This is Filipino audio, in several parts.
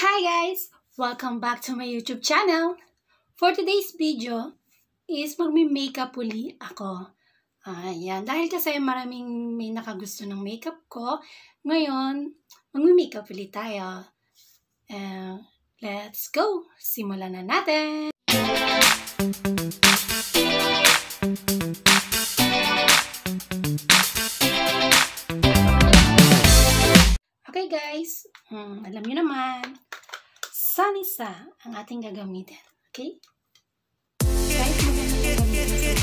Hi guys! Welcome back to my YouTube channel. For today's video is magme-makeup uli ako. Ayan, dahil kasi maraming may nakagusto ng makeup ko, ngayon magme-makeup ulit tayo. Let's go! Simulan na natin! Okay guys, alam niyo naman, Sunisa ang ating gagamitin. Okay? Guys, maganda gagamitin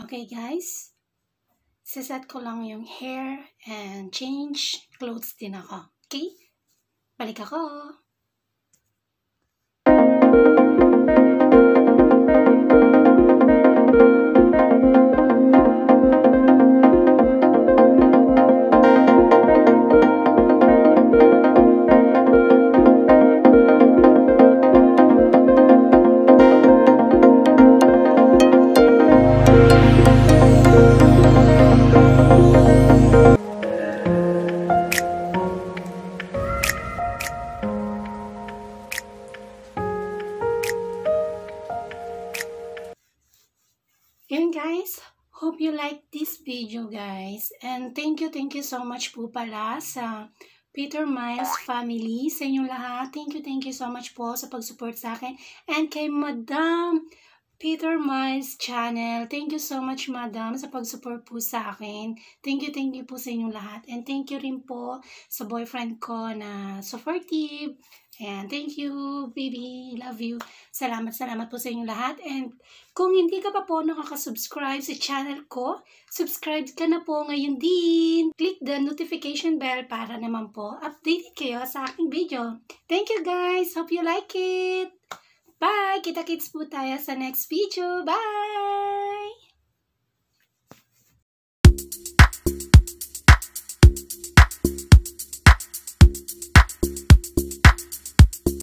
Okay guys, saset ko lang yung hair and change clothes din ako. Okay? Balik ako. Yun guys, hope you like this video guys. And thank you so much po pala sa Peter Miles family, sa inyong lahat. Thank you so much po sa pag-support sa akin. And kay Madam Peter Miles channel, thank you so much Madam sa pag-support po sa akin. Thank you po sa inyong lahat. And thank you rin po sa boyfriend ko na supportive. And thank you, baby. Love you. Salamat po sa inyong lahat. And kung hindi ka pa po nakaka-subscribe sa channel ko, subscribe ka na po ngayon din. Click the notification bell para naman po updated kayo sa aking video. Thank you guys. Hope you like it. Bye! Kita-kits po tayo sa next video. Bye!